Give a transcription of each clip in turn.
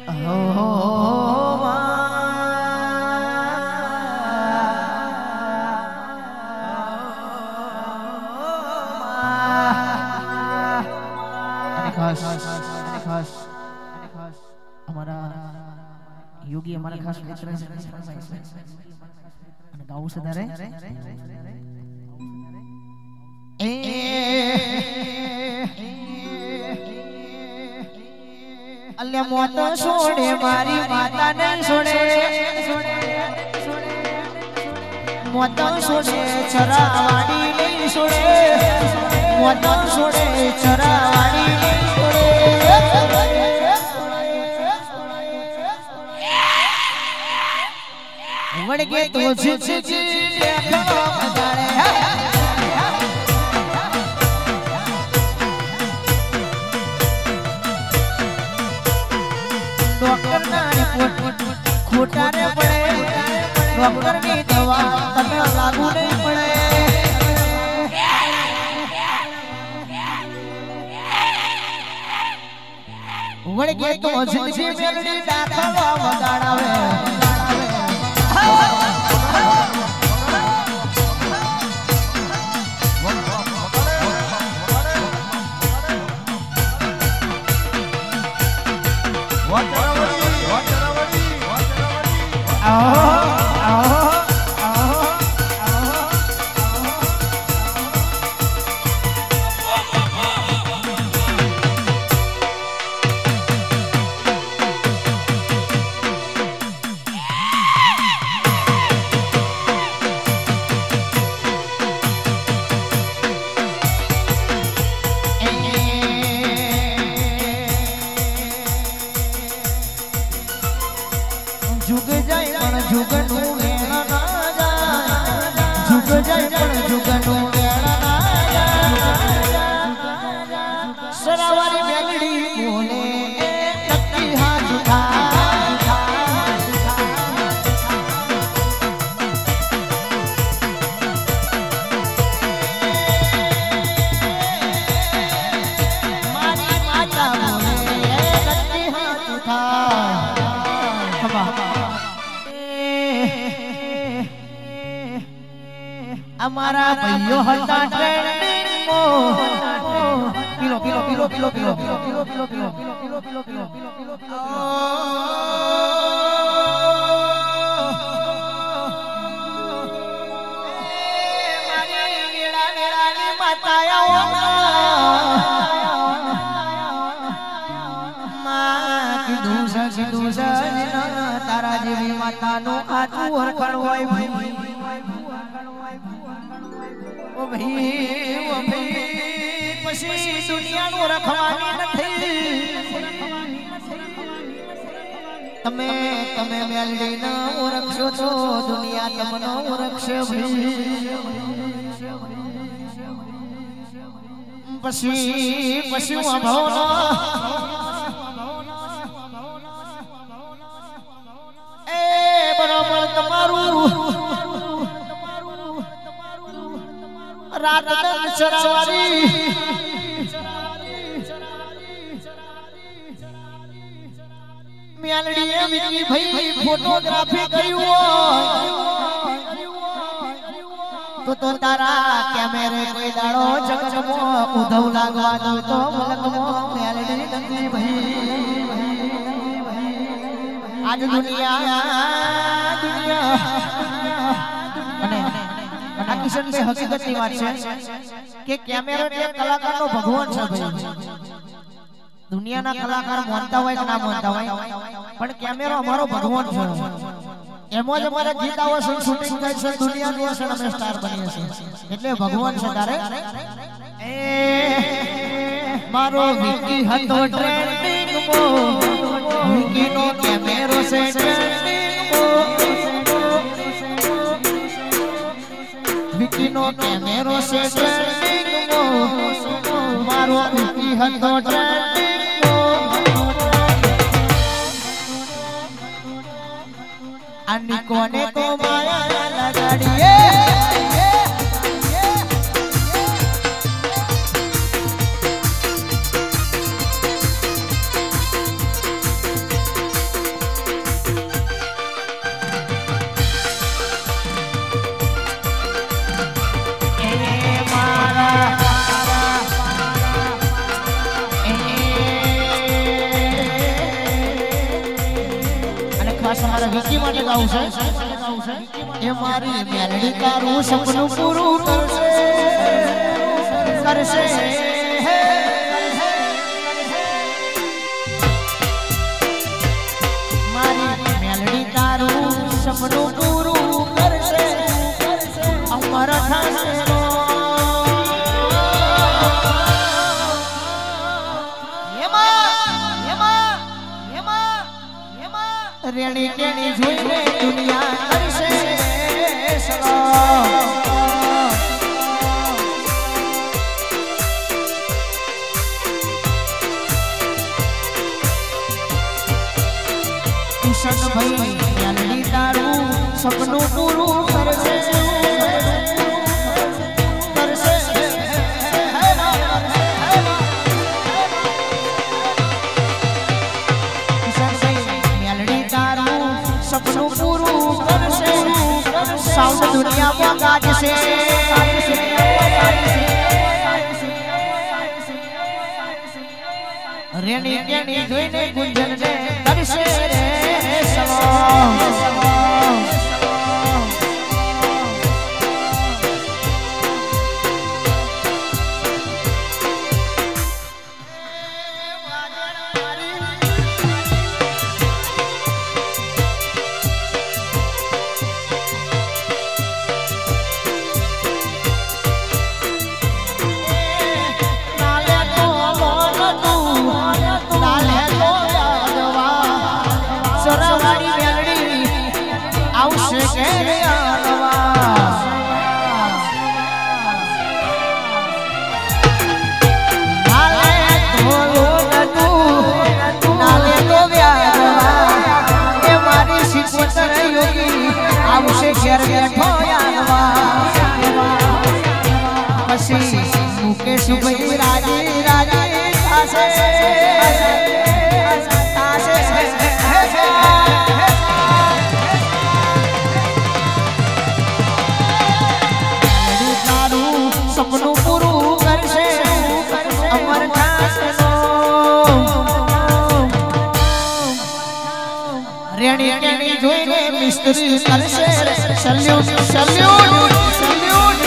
योगी हमारा खास मित्र है गाँव से दरे अल्लाह मौत छोड़े मारी माता नहीं छोड़े मौत छोड़े चरावाड़ी नहीं छोड़े मौत छोड़े चरावाड़ी नहीं छोड़े वड़ के तो झुझुझी देखो बजारे डॉक्टर ना रिपोर्ट खोटा रे पड़े डॉक्टर की दवा तने लागू नहीं पड़े वड़ के तो झुझुझी मेलडी दाखलो वगाड़ावे झुक जाए पण झुकनु वेला ना जाए झुक जाए पण झुकनु वेला ना जाए सरावारी मेलडी बोले तत्ती हाथ उठा मारी माता बोले तत्ती हाथ उठा हमारा भाइयों हटा ट्रेंडिंग मो किलो किलो किलो किलो किलो किलो किलो किलो किलो किलो किलो किलो किलो मारी गिड़ा गिड़ा नी माताया मां की दूसा तारा जेवी माता नो आचू हरखण होय भाई ओ भाई पछी दुनिया नो रखवानी नथी तमे तमे मेलडी ना ओरखशो तो दुनिया तमनो ओरखशे भाई पछी पछी भावना ए बराबर तमारू रात दिन चरावारी मेलडी मिकी भाई फोटोग्राफी करियो तो तारा कैमरे कोई दाड़ो जगजमो उधव लागवा दो तो मलकमो मेलडी नंदी भाई आज दुनिया दुनिया અને કિશન ભાઈ હકીકતની વાત છે કે કેમેરો એટલે કલાકારનો ભગવાન છે ભાઈ દુનિયાના કલાકાર માનતા હોય કે ના માનતા હોય પણ કેમેરો અમારો ભગવાન છે એમો જ અમારે ગીત આવો છે શૂટિંગ થાય છે દુનિયાની છે અમે સ્ટાર બનીએ છીએ એટલે ભગવાન છે તારે એ મારો વિકી હતો ટ્રેન્ડિંગ મો વિકીનો કેમેરો છે ટ્રેન્ડિંગ મો विकीनो कैमेरो से ट्रेंडिंग मो मारो विकी हतो ट्रेंडिंग मो अन्नी कोने तो माया लगाड़िए ખાસ તમારા વિકી માટે ગાવું છે એ મારી મેલડી તારું સપનું પૂરું કરશે કરશે મારી મેલડી તારું સપનું પૂરું કરશે અમર થશે રેણી રેણી જોઈને દુનિયા કરશે કિશન ભાઈ મેલડી તારું સપનું પૂરું કરશે કરશે સપનું પૂરું કરશે સાઉન્ડ દુનિયામાં ગાજશે રેણી રેણી જોઈને ગુંજનને કરશે રે मुकेश भाई राजी राजी सपनों पूરું કરશે અમર થશે રેણી રેણી જોઈને મિસ્ત્રી કરશે સલ્યુટ સલ્યુટ સલ્યુટ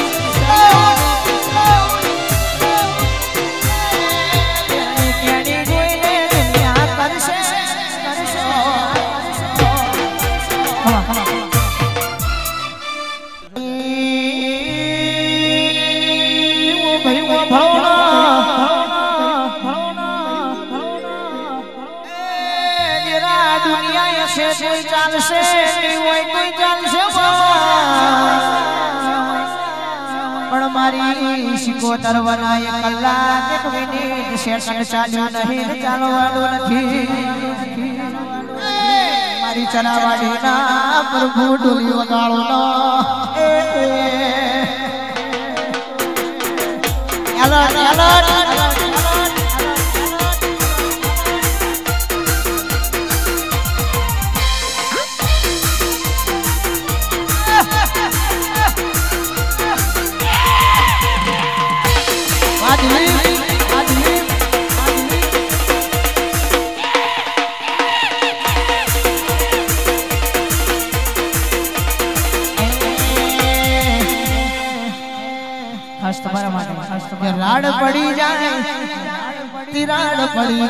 પણ મારી શિકોતર વનાય કલાક એક મિનિટ સેકન્ડ ચાલ્યું નહીં ચાલવાનું નથી મારી ચનાવાડીના પ્રભુ ડોલી વગાડો એલર્ટ એલર્ટ राड पड़ी जाए तिराड पड़ी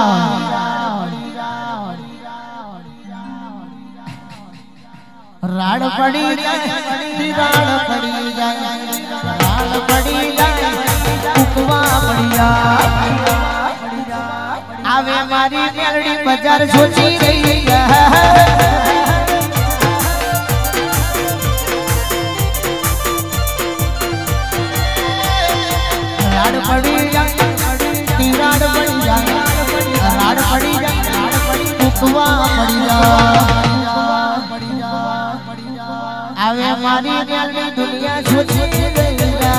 राड पड़ी जाए तिराड पड़ी जाए राड पड़ी जाए उकवा पड़ी आवे मारी मेलडी बाजार सोची रही है राड पड़ी जाए तिराड पड़ी जाए राड पड़ी जाए उकवा पड़ी आवे मारी मेलडी दुनिया सोची रही है